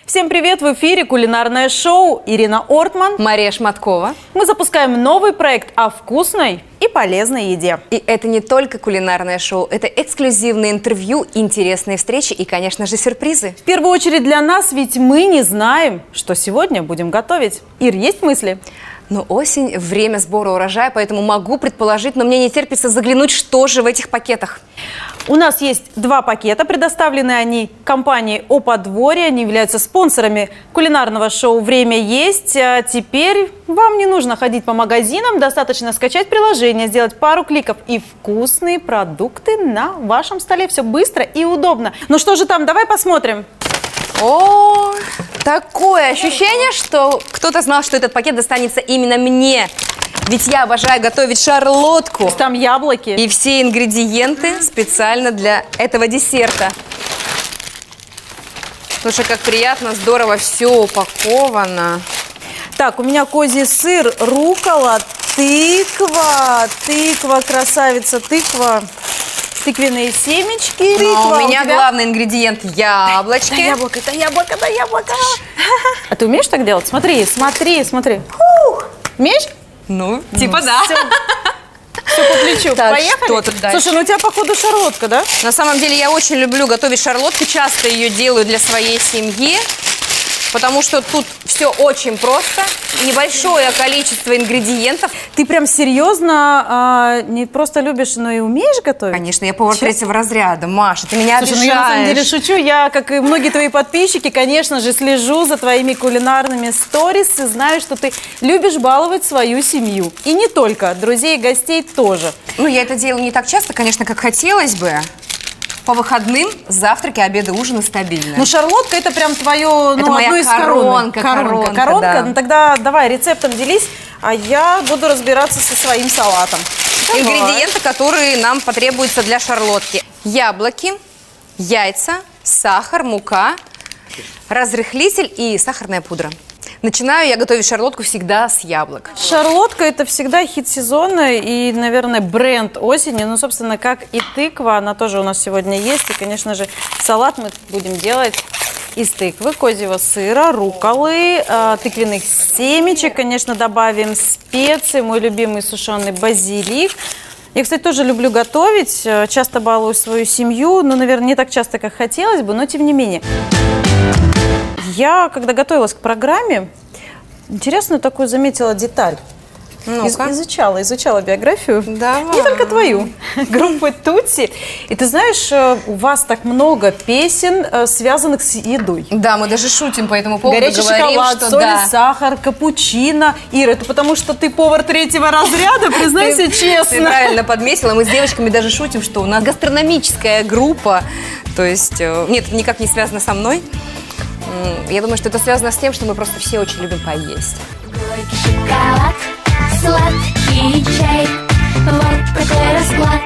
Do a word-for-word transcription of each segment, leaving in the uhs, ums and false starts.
Всем привет! В эфире кулинарное шоу. Ирина Ортман, Мария Шматкова. Мы запускаем новый проект о вкусной и полезной еде. И это не только кулинарное шоу, это эксклюзивные интервью, интересные встречи и, конечно же, сюрпризы. В первую очередь для нас, ведь мы не знаем, что сегодня будем готовить. Ир, есть мысли? Но осень – время сбора урожая, поэтому могу предположить, но мне не терпится заглянуть, что же в этих пакетах. У нас есть два пакета, предоставлены они компанией «О подворье». Они являются спонсорами кулинарного шоу «Время есть». А теперь вам не нужно ходить по магазинам, достаточно скачать приложение, сделать пару кликов, и вкусные продукты на вашем столе. Все быстро и удобно. Ну что же там, давай посмотрим. О, такое ощущение, что кто-то знал, что этот пакет достанется именно мне. Ведь я обожаю готовить шарлотку. Там яблоки. И все ингредиенты специально для этого десерта. Слушай, как приятно, здорово все упаковано. Так, у меня козий сыр, руккола, тыква, тыква, красавица, тыква, тыквенные семечки. Но тыква. у меня у тебя... главный ингредиент – яблочки. Да, яблоко, это яблоко, да, яблоко. А ты умеешь так делать? Смотри, смотри, смотри. Умеешь? Ну, типа да. Все, все по плечу. Так, поехали? что тут дальше? Слушай, ну у тебя, походу, шарлотка, да? На самом деле я очень люблю готовить шарлотку, часто ее делаю для своей семьи, потому что тут все очень просто, небольшое количество ингредиентов. Ты прям серьезно а, не просто любишь, но и умеешь готовить? Конечно, я повар третьего разряда, Маша, ты меня Слушай, обижаешь. ну я на самом деле шучу. Я, как и многие твои подписчики, конечно же, слежу за твоими кулинарными сторис и знаю, что ты любишь баловать свою семью. И не только, друзей и гостей тоже. Ну, я это делаю не так часто, конечно, как хотелось бы. По выходным завтраки, обеды, ужины стабильно. Ну, шарлотка – это прям твое, ну, это моя одно из коронка, коронка. коронка, коронка. да. Ну, тогда давай рецептом делись, а я буду разбираться со своим салатом. Давай. Ингредиенты, которые нам потребуются для шарлотки. Яблоки, яйца, сахар, мука, разрыхлитель и сахарная пудра. Начинаю я готовить шарлотку всегда с яблок. Шарлотка – это всегда хит сезона и, наверное, бренд осени. Ну, собственно, как и тыква, она тоже у нас сегодня есть. И, конечно же, салат мы будем делать из тыквы, козьего сыра, рукколы, э, тыквенных семечек. Конечно, добавим специи, мой любимый сушеный базилик. Я, кстати, тоже люблю готовить, часто балую свою семью. Ну, наверное, не так часто, как хотелось бы, но тем не менее. Я, когда готовилась к программе, интересную такую заметила деталь. Из, изучала, изучала биографию, Давай. Не только твою, группы Тутси. И ты знаешь, у вас так много песен, связанных с едой. Да, мы даже шутим по этому поводу. Горячий говорим, шоколад, что соль, да. сахар, капучино. Ира, это потому что ты повар третьего разряда, признайся ты, честно. Ты правильно подметила. Мы с девочками даже шутим, что у нас гастрономическая группа. То есть, нет, это никак не связано со мной. Я думаю, что это связано с тем, что мы просто все очень любим поесть. Шоколад, сладкий чай, вот такой расклад.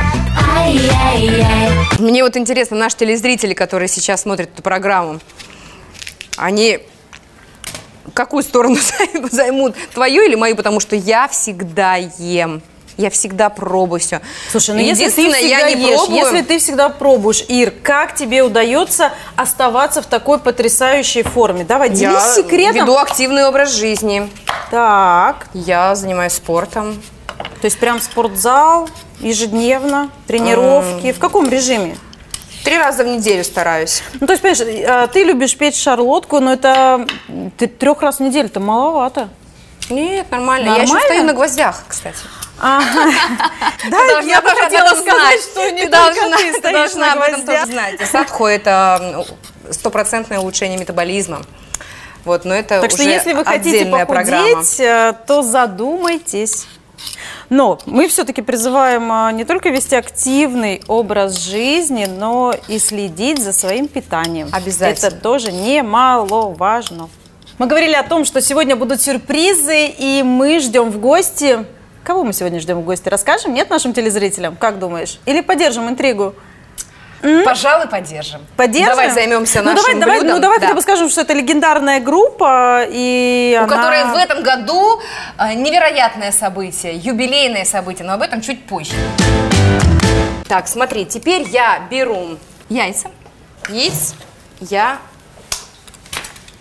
Ай-яй-яй. Мне вот интересно, наши телезрители, которые сейчас смотрят эту программу, они какую сторону займут? Твою или мою? Потому что я всегда ем. Я всегда пробую все. Слушай, ну если ты всегда я не ешь, пробую... если ты всегда пробуешь, Ир, как тебе удается оставаться в такой потрясающей форме? Давай, делись я секретом. Я веду активный образ жизни. Так. Я занимаюсь спортом. То есть прям спортзал, ежедневно, тренировки. Mm. В каком режиме? Три раза в неделю стараюсь. Ну, то есть, понимаешь, ты любишь печь шарлотку, но это трех раз в неделю, это маловато. Нет, нормально. Нормально? Я еще стою на гвоздях, кстати. Ага. Да, я бы хотела сказать, что не только ты стоишь на гвоздях. Об этом тоже знать. Садху – это стопроцентное улучшение метаболизма. Вот, но это так уже что если вы хотите похудеть, то задумайтесь. Но мы все-таки призываем не только вести активный образ жизни, но и следить за своим питанием. Обязательно. Это тоже немаловажно. Мы говорили о том, что сегодня будут сюрпризы, и мы ждем в гости. Кого мы сегодня ждем в гости? Расскажем, нет, нашим телезрителям? Как думаешь? Или поддержим интригу? Пожалуй, поддержим. Поддержим? Давай займемся ну, нашим давай, блюдом. Давай, ну, давай да. хотя бы скажем, что это легендарная группа. И У она... которой в этом году невероятное событие, юбилейное событие, но об этом чуть позже. Так, смотри, теперь я беру яйца. Яиц я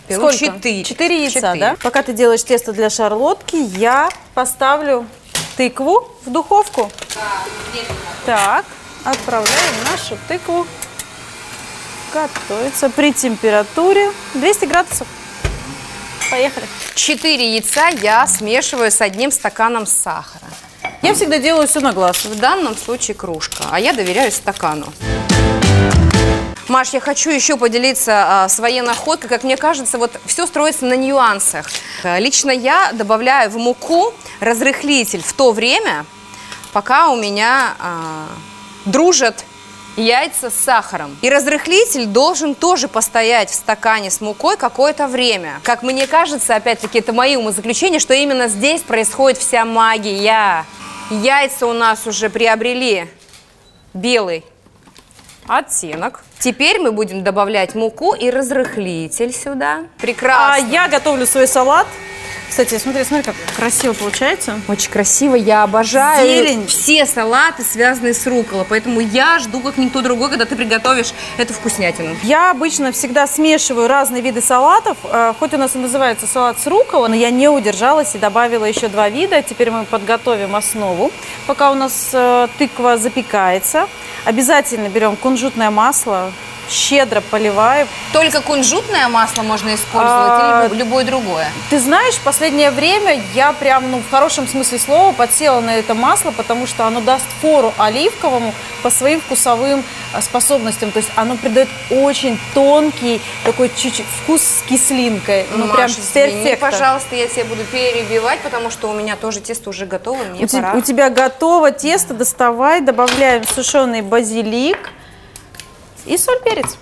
Беру Сколько? четыре. Четыре яйца, Четыре. да? Пока ты делаешь тесто для шарлотки, я поставлю тыкву в духовку. Так, отправляем нашу тыкву готовиться при температуре двести градусов. Поехали. Четыре яйца я смешиваю с одним стаканом сахара. Я всегда делаю все на глаз. В данном случае кружка, а я доверяю стакану. Маш, я хочу еще поделиться а, своей находкой. Как мне кажется, вот все строится на нюансах. Лично я добавляю в муку разрыхлитель в то время, пока у меня а, дружат яйца с сахаром. И разрыхлитель должен тоже постоять в стакане с мукой какое-то время. Как мне кажется, опять-таки, это мои умозаключения, что именно здесь происходит вся магия. Яйца у нас уже приобрели белый оттенок. Теперь мы будем добавлять муку и разрыхлитель сюда. Прекрасно. А я готовлю свой салат. Кстати, смотри, смотри, как красиво получается. Очень красиво, я обожаю Зелень. все салаты, связанные с рукколой. Поэтому я жду, как никто другой, когда ты приготовишь эту вкуснятину. Я обычно всегда смешиваю разные виды салатов. Э, Хоть у нас и называется салат с рукколой, но я не удержалась и добавила еще два вида. Теперь мы подготовим основу. Пока у нас э, тыква запекается, обязательно берем кунжутное масло, щедро поливаем. Только кунжутное масло можно использовать А, или любое другое? Ты знаешь, в последнее время я прям, ну, в хорошем смысле слова подсела на это масло, потому что оно даст фору оливковому по своим вкусовым а, способностям. То есть оно придает очень тонкий такой чуть-чуть вкус с кислинкой. Ну, Маш, прям извини, перфекто. пожалуйста, я тебя буду перебивать, потому что у меня тоже тесто уже готово, мне У, те- пора. у тебя готово тесто, доставай, добавляем сушеный базилик и соль, перец.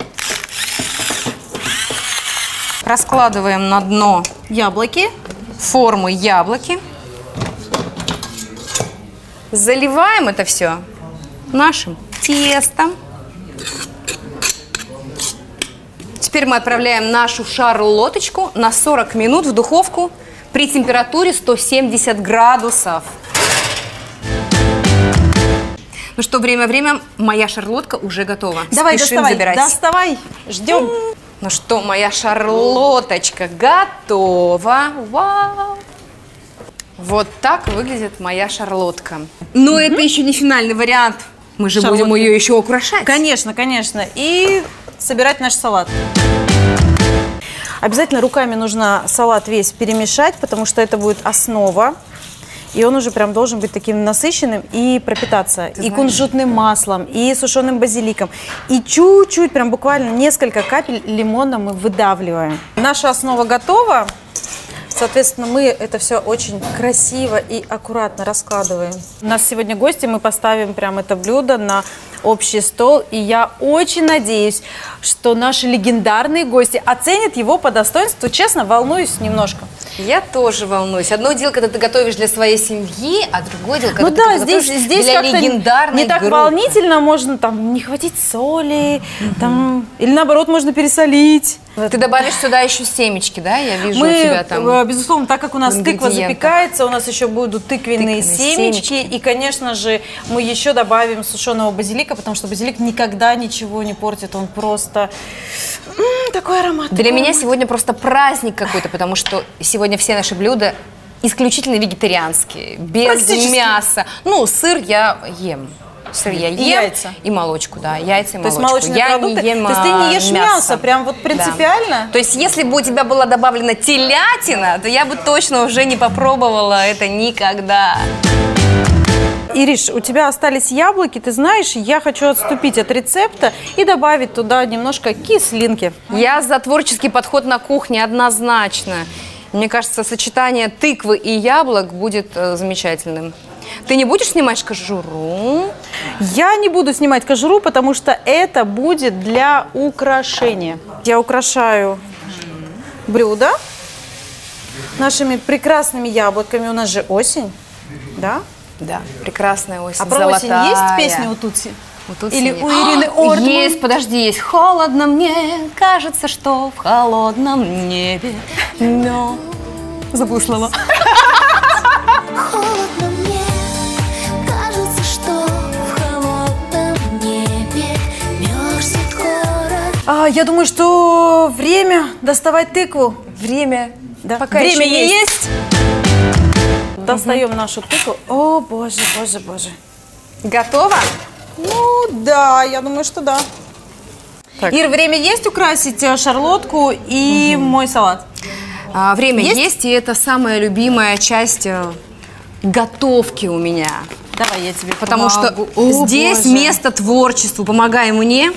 Раскладываем на дно Яблоки. формы яблоки. Заливаем это все нашим тестом. Теперь мы отправляем нашу шарлоточку на сорок минут в духовку при температуре сто семьдесят градусов. Ну что, время-время, моя шарлотка уже готова. Давай, Спешим доставай, забирать. доставай, ждем. Ну что, моя шарлоточка готова. Вау! Вот так выглядит моя шарлотка. Но это еще не финальный вариант. Мы же Шарлотки. будем ее еще украшать. Конечно, конечно. И собирать наш салат. Обязательно руками нужно салат весь перемешать, потому что это будет основа. И он уже прям должен быть таким насыщенным и пропитаться и кунжутным маслом, и сушеным базиликом. И чуть-чуть, прям буквально несколько капель лимона мы выдавливаем. Наша основа готова. Соответственно, мы это все очень красиво и аккуратно раскладываем. У нас сегодня гости, мы поставим прям это блюдо на общий стол. И я очень надеюсь, что наши легендарные гости оценят его по достоинству. Честно, волнуюсь немножко. Я тоже волнуюсь. Одно дело, когда ты готовишь для своей семьи, а другое дело, когда Ну ты да, здесь, готовишь здесь для как-то легендарной не так группы. волнительно, можно там не хватить соли, там, или наоборот, можно пересолить. Ты добавишь сюда еще семечки, да? Я вижу Мы, у тебя там. э, безусловно, так как у нас в тыква ингредиентах. запекается, у нас еще будут тыквенные, Тыквенные семечки, семечки. и, конечно же, мы еще добавим сушеного базилика, потому что базилик никогда ничего не портит, он просто м, такой аромат. Для такой меня аромат. сегодня просто праздник какой-то, потому что сегодня все наши блюда исключительно вегетарианские, без Практически. мяса. Ну, сыр я ем. Сыр я ем. И яйца. И молочку, да. Яйца и То есть молочку. молочные я продукты. не ем То есть ты не ешь а, мясо, прям вот принципиально? Да. То есть если бы у тебя была добавлена телятина, то я бы точно уже не попробовала это никогда. Ириш, у тебя остались яблоки, ты знаешь, я хочу отступить от рецепта и добавить туда немножко кислинки. Я за творческий подход на кухне однозначно. Мне кажется, сочетание тыквы и яблок будет э, замечательным. Ты не будешь снимать кожуру? Я не буду снимать кожуру, потому что это будет для украшения. Я украшаю блюдо нашими прекрасными яблоками. У нас же осень, да? Да, прекрасная осень, А про золотая. осень есть песня у Тутси? У Тутси Или нет. у Ирины А, Ордман? Есть, подожди, есть. Холодно мне, кажется, что в холодном небе мед. Забыла слова. Холодно мне, кажется, что в холодном небе мерзнет город. А, я думаю, что время доставать тыкву. Время. Да. Пока Время еще есть. есть. Достаем угу. нашу тыкву. О, боже, боже, боже. Готово? Ну, да, я думаю, что да. Так. Ир, время есть украсить шарлотку и угу. мой салат? А, время есть? есть, и это самая любимая часть готовки у меня. Давай я тебе Потому помогу. что О, здесь боже. место творчеству. Помогай мне.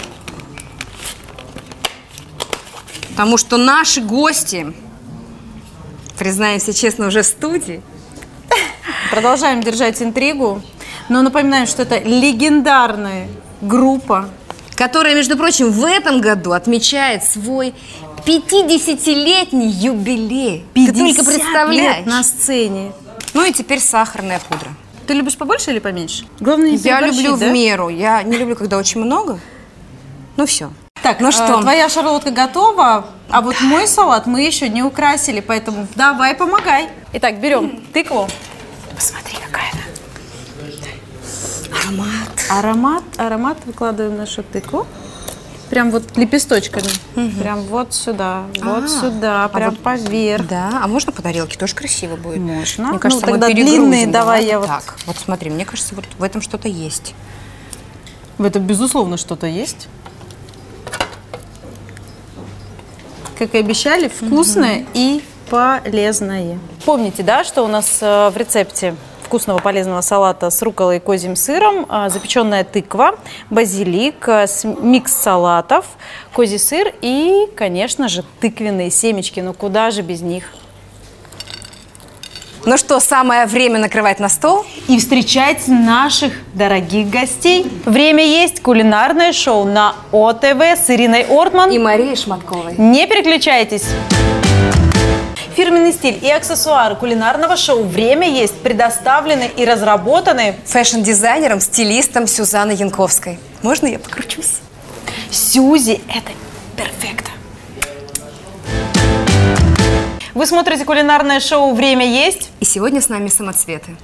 Потому что наши гости, признаемся честно, уже в студии. Продолжаем держать интригу. Но напоминаем, что это легендарная группа, которая, между прочим, в этом году отмечает свой пятидесятилетний юбилей. Ты только представляешь. лет на сцене. Ну и теперь сахарная пудра. Ты любишь побольше или поменьше? Главное, не Я люблю да? в меру. Я не люблю, когда очень много. Ну все. Так, ну что? Твоя шарлотка готова, а вот мой салат мы еще не украсили, поэтому давай помогай. Итак, берем тыкву. Посмотри, какая она. Аромат. Аромат, аромат выкладываем нашу тыкву. Прям вот лепесточками. Угу. Прям вот сюда, вот а, сюда, прям а вот, поверх. Да, а можно по тарелке? Тоже красиво будет. Можно. Мне кажется, ну, тогда мы длинные, давай я вот... Так, вот смотри, мне кажется, вот в этом что-то есть. В этом, безусловно, что-то есть. Как и обещали, вкусное угу. и полезное. Помните, да, что у нас в рецепте вкусного полезного салата с рукколой и козьим сыром, запеченная тыква, базилик, микс салатов, козий сыр и, конечно же, тыквенные семечки. Ну куда же без них? Ну что, самое время накрывать на стол и встречать наших дорогих гостей. Время есть. Кулинарное шоу на О Т В с Ириной Ортман и Марией Шматковой. Не переключайтесь. Фирменный стиль и аксессуары кулинарного шоу «Время есть» предоставлены и разработаны фэшн-дизайнером, стилистом Сюзанной Янковской. Можно я покручусь? Сюзи – это перфекто. Вы смотрите кулинарное шоу «Время есть». И сегодня с нами самоцветы.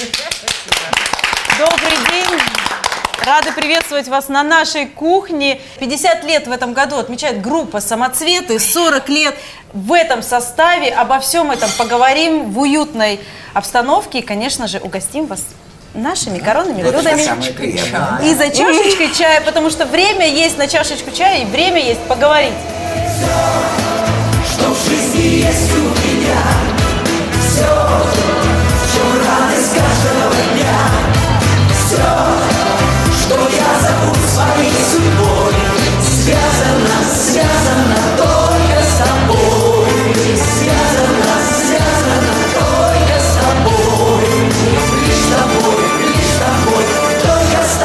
Добрый день. Рады приветствовать вас на нашей кухне. пятьдесят лет в этом году отмечает группа «Самоцветы», сорок лет в этом составе. Обо всем этом поговорим в уютной обстановке и, конечно же, угостим вас нашими коронными блюдами. И за чашечкой чая, потому что время есть на чашечку чая и время есть поговорить. Все, что в жизни есть у меня, все, в чем радость каждого дня, все. Что я зову своей судьбой, связано, связано только с тобой, связано, связано только с тобой, лишь с тобой, лишь с тобой, только с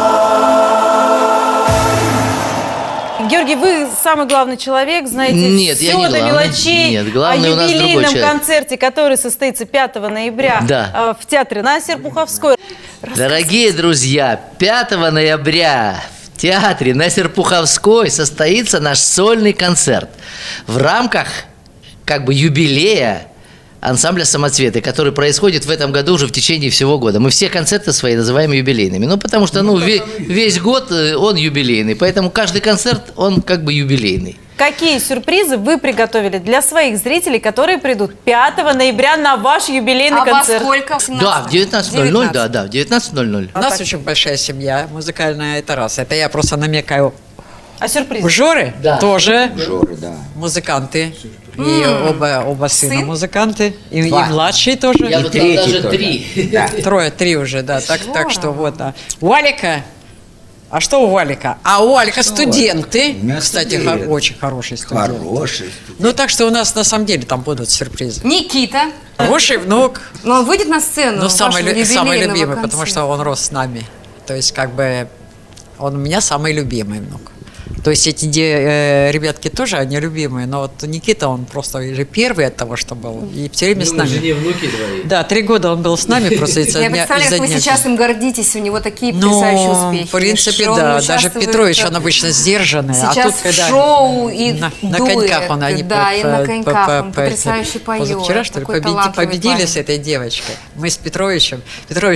тобой. Георгий, вы самый главный человек, знаете Нет, все я не до мелочей. Нет, главный о у нас другой юбилейном человек. концерте, который состоится пятого ноября да. в театре на Серпуховской. Дорогие друзья, пятого ноября в театре на Серпуховской состоится наш сольный концерт в рамках как бы юбилея ансамбля «Самоцветы», который происходит в этом году уже в течение всего года. Мы все концерты свои называем юбилейными. Ну, потому что ну, весь, весь год он юбилейный, поэтому каждый концерт, он как бы юбилейный. Какие сюрпризы вы приготовили для своих зрителей, которые придут пятого ноября на ваш юбилейный а концерт? А во сколько? Да, в девятнадцать ноль ноль, да, да, в девятнадцать ноль ноль. У нас так. Очень большая семья музыкальная, это раз. Это я просто намекаю. А сюрприз? У Жоры да. тоже Жоры, да. музыканты. И Mm. оба, оба сына Сын? музыканты. И, и Два. младший тоже. Я и бы третий даже тоже. три. Да. Трое, три уже, да. Так, так что вот, да. У Алика. А что у Валика? А у Алика что? Студенты. У меня Кстати, студенты. хо- очень хорошие студенты. Хороший. Ну, так что у нас на самом деле там будут сюрпризы. Никита. Хороший внук. Но он выйдет на сцену. Ну, самый, вашего лю- самый юбилейного любимый, потому концерта. что он рос с нами. То есть, как бы, он у меня самый любимый внук. То есть эти де, э, ребятки тоже, они любимые, но вот Никита, он просто уже первый от того, что был, и все время с нами. жене внуки твои. Да, три года он был с нами просто из-за Я дня. представляю, из-за как вы дня. сейчас им гордитесь, у него такие потрясающие Ну, успехи. в принципе, Что он да, даже участвует, Петрович, э, он обычно сдержанный, Сейчас а тут, в когда шоу и на, на дуэт, коньках он, они да, по- и по- на по- коньках по- он по- потрясающе поет. Позавчера, что ли, Такой победи- талантливый победили парень. с этой девочкой. Мы с Петровичем. Петрович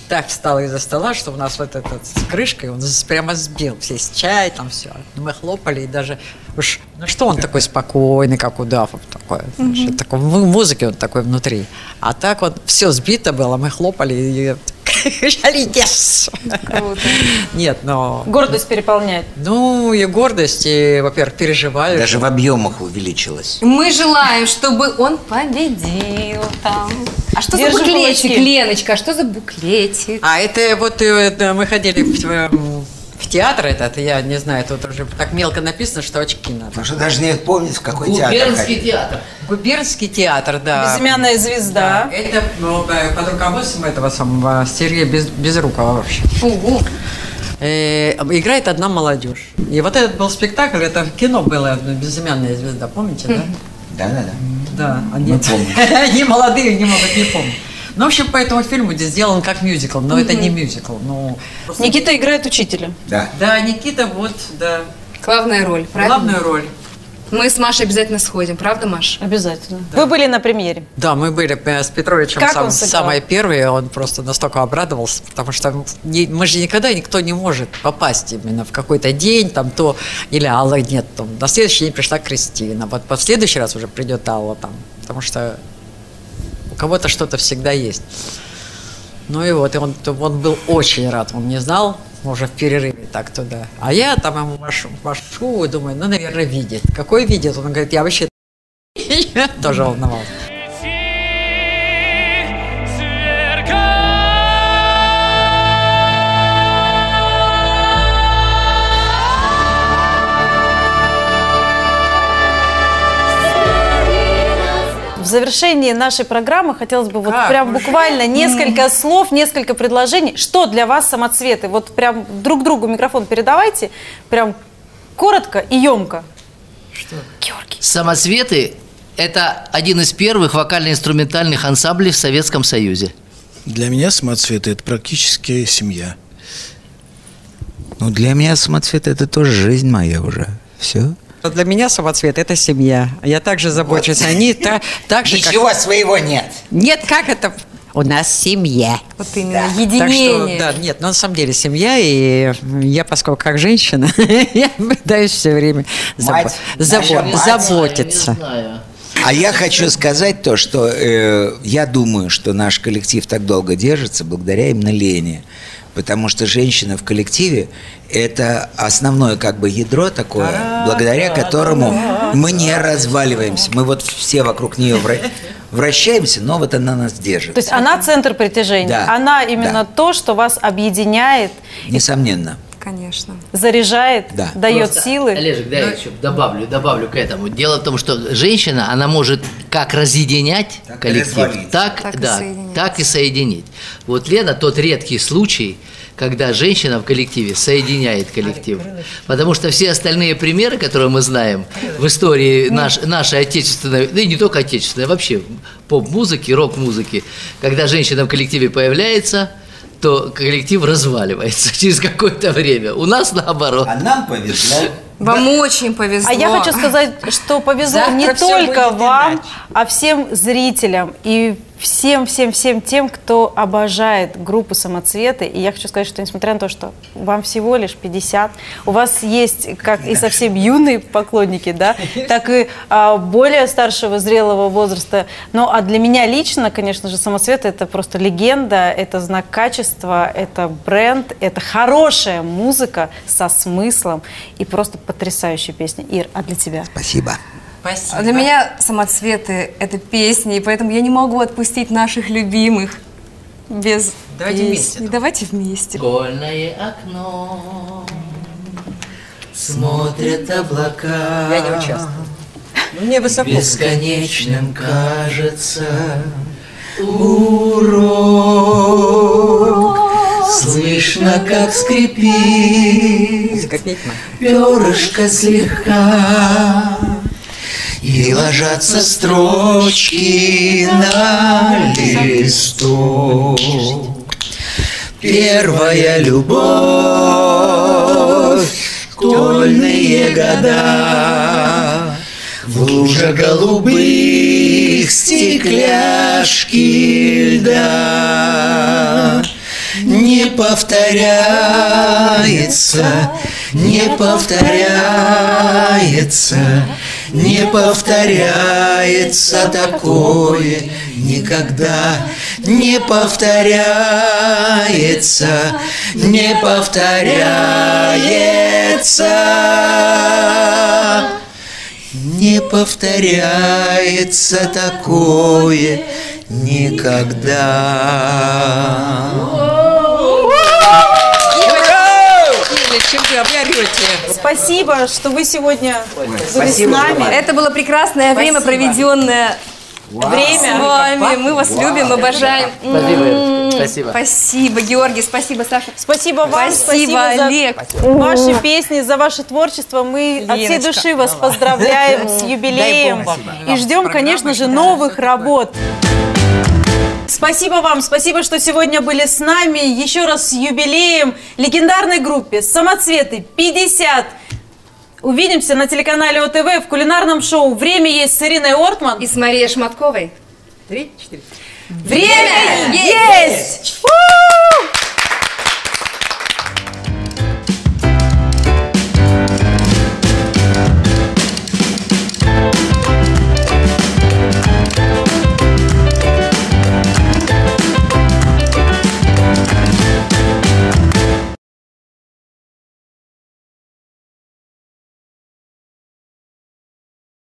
так встал из-за стола, что у нас вот этот с крышкой, он прямо сбил весь чай, там все. Мы хлопали и даже... Уж, ну что он такой спокойный, как Удафов такой, знаешь, mm-hmm. такой, в музыке он такой внутри. А так вот все сбито было, мы хлопали и кричали «Yes!». Нет, но... Гордость переполняет. Ну, и гордость, и, во-первых, переживаю. Даже в объемах увеличилась. Мы желаем, чтобы он победил там. А что Держи за буклетик, кулачки. Леночка? А что за буклетик? А это вот это, мы ходили в, в, в театр этот, я не знаю, тут уже так мелко написано, что очки надо. Потому что даже не помнит, в какой театр Губернский ходили. театр. Губернский театр, да. Безымянная звезда. Да, это ну, да, под руководством этого самого Сергея Без, Безрукова вообще. Фу. Э, играет одна молодежь. И вот этот был спектакль, это кино было «Безымянная звезда», помните, да? Да-да-да. Да, они, Мы помним. они молодые, не могут не помнить. Ну, в общем, по этому фильму сделан как мюзикл, но это не мюзикл. Ну, Никита играет учителя. Да. да, Никита, вот, да, Главная роль, правильно? главную роль. Мы с Машей обязательно сходим, правда, Маш? Обязательно. Вы были на премьере. Да, мы были э, с Петровичем Как сам- он сыграл? самые первые, он просто настолько обрадовался, потому что не- мы же никогда никто не может попасть именно в какой-то день, там то, или Алла нет, там, на следующий день пришла Кристина, вот в следующий раз уже придет Алла там, потому что у кого-то что-то всегда есть. Ну и вот, и он, он был очень рад, он не знал, уже в перерыве так туда. А я там ему машу, машу и думаю, ну, наверное, видит. Какой видит? Он говорит, я вообще я тоже волновался. В завершении нашей программы хотелось бы вот Как прям уже? буквально несколько слов, несколько предложений. Что для вас самоцветы? Вот прям друг другу микрофон передавайте, прям коротко и емко. Что? Георгий. Самоцветы – это один из первых вокально-инструментальных ансамблей в Советском Союзе. Для меня самоцветы – это практически семья. Ну, для меня самоцвет – это тоже жизнь моя уже. Все. Для меня самоцвет – это семья. Я также забочусь о ней, та- так же, как... Ничего своего нет. Нет, как это? У нас семья. Вот именно, Так что, единение. да, нет, но на самом деле семья, и я, поскольку как женщина, я пытаюсь все время забо- Мать, забо- наша мать. заботиться. Не знаю. А я хочу сказать то, что э, я думаю, что наш коллектив так долго держится благодаря именно Лене. Потому что женщина в коллективе – это основное как бы ядро такое, благодаря которому мы не разваливаемся. Мы вот все вокруг нее вра- вращаемся, но вот она нас держит. То есть она центр притяжения, Да, она именно да. то, что вас объединяет, Несомненно. Конечно. заряжает, Да. дает Просто, силы. Олежек, да, я еще добавлю, добавлю к этому. Дело в том, что женщина, она может как разъединять Так и коллектив, развалить. так, Так и да, соединять. так и соединить. Вот Лена тот редкий случай, когда женщина в коллективе соединяет коллектив. Потому что все остальные примеры, которые мы знаем в истории наш, нашей отечественной, да и не только отечественной, а вообще поп-музыки, рок-музыки, когда женщина в коллективе появляется, то коллектив разваливается через какое-то время. У нас наоборот. А нам повезло. Вам очень повезло. А я хочу сказать, что повезло Завтра не всё только будет вам, иначе. а всем зрителям и всем-всем-всем тем, кто обожает группу «Самоцветы». И я хочу сказать, что несмотря на то, что вам всего лишь пятьдесят, у вас есть как и совсем юные поклонники, да, так и а, более старшего, зрелого возраста. Ну, а для меня лично, конечно же, «Самоцветы» — это просто легенда, это знак качества, это бренд, это хорошая музыка со смыслом и просто потрясающая песня. Ир, а для тебя? Спасибо. Спасибо. А для меня самоцветы – это песни, и поэтому я не могу отпустить наших любимых без Давайте вместе, песни. ну. Давайте вместе. Школьное окно, смотрят облака. Я не участвую. Ну, мне высоко. Бесконечным кажется урок. Слышно, как скрипит Как петь надо. перышко слегка, и ложатся строчки на листок. Первая любовь, школьные года, в лужах голубых стекляшки льда. не повторяется, не повторяется, не повторяется такое никогда, не повторяется, не повторяется, не повторяется такое никогда. Чем вы объявите? Спасибо, что вы сегодня были спасибо, с нами. Это было прекрасное время, проведенное Время. с вами. Мы вас любим, обожаем. Спасибо, М-м-м. спасибо. Спасибо, Георгий, спасибо, Саша. Спасибо вам, Спасибо, за Олег. ваши песни, за ваше творчество. Мы от всей Леночка, души вас поздравляем с юбилеем и ждем, конечно же, новых работ. Спасибо вам, спасибо, что сегодня были с нами. Еще раз с юбилеем легендарной группе «Самоцветы» пятьдесят. Увидимся на телеканале О Т В в кулинарном шоу «Время есть» с Ириной Ортман. И с Марией Шматковой. Три, четыре. Время есть! Фу!